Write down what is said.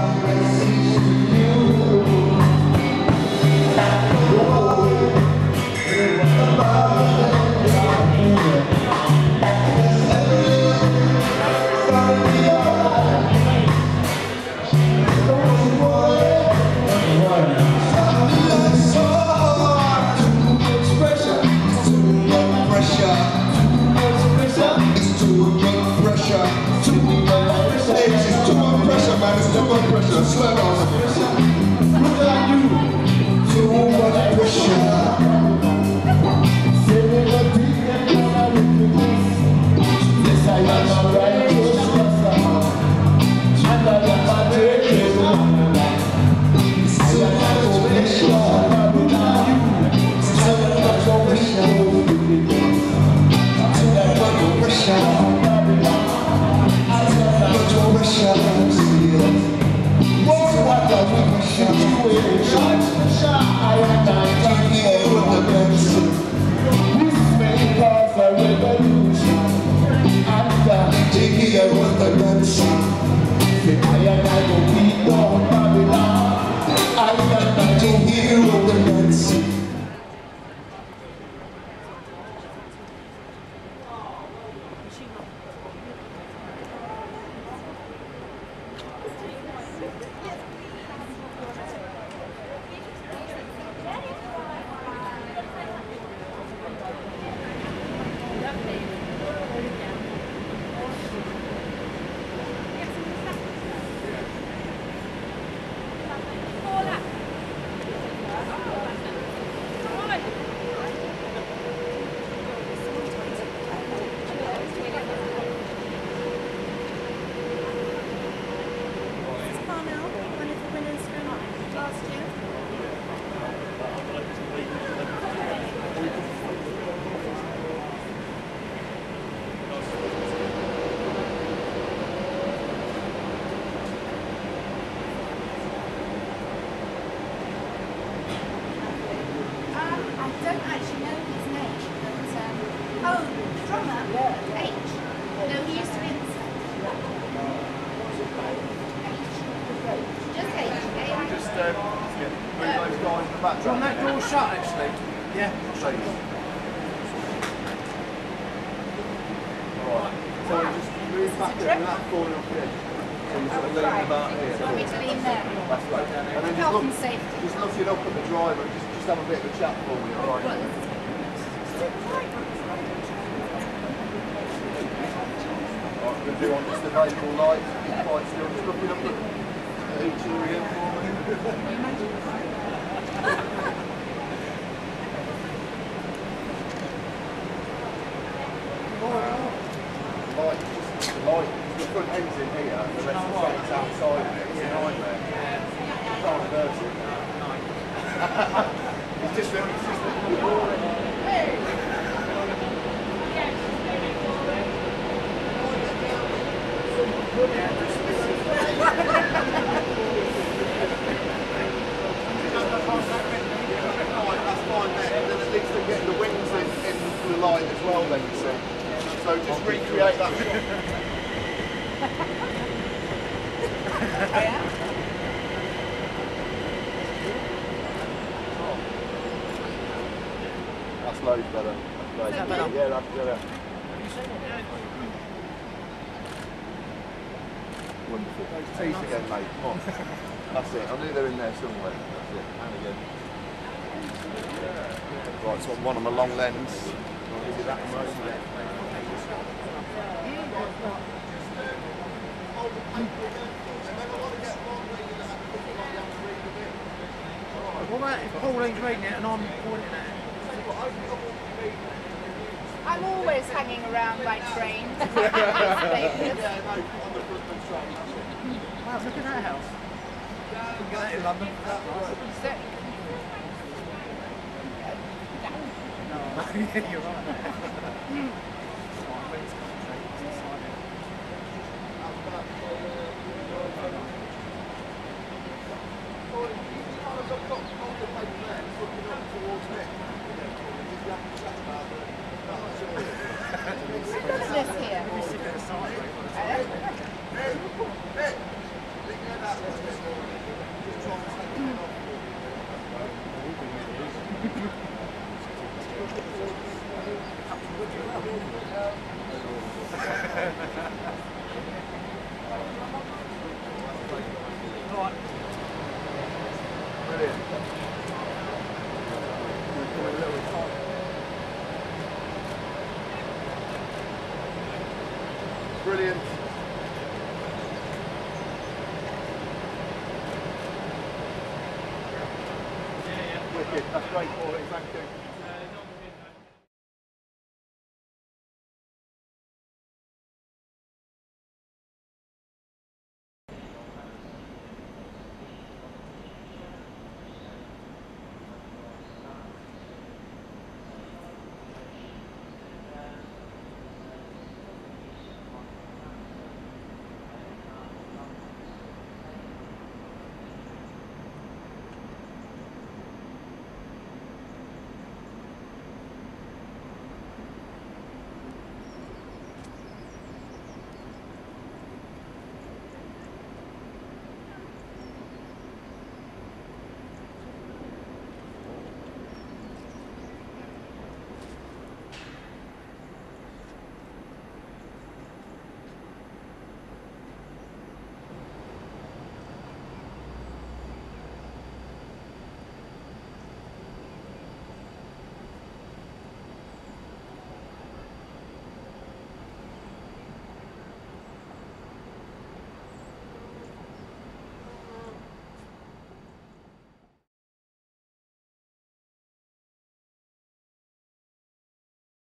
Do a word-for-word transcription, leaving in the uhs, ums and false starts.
From that door shut, actually. Yeah, I'll show you. Alright, so just move back there and that corner up here. So you sort of lean about here. Do you want me to lean there? That's right. And then just, look, just looking up at the driver, just, just have a bit of a chat for me, alright? Right, we're going to do on just the vehicle lights, quite still, just looking up at each other again for me. Light, just the light, the front end's in here, and the rest of the front's outside of it, it's a nightmare. You can't reverse it. It's just that, it's just that. That's fine there, and then at least they're getting the wings in, in the light as well then, you see. So just recreate that shot. That's loads better. That's loads better. Yeah, that's better. Wonderful. Those teeth again, mate. Come on. That's it. I knew they're in there somewhere. That's it. And again. Right, so one on the long lens. I'll give you that one. What about if Pauline's reading it and I'm pointing at it? I'm always hanging around by train. Wow, look at that house. You can get that in London. No, yeah, you're right. What's this here? wicked. That's great quality. Thank you.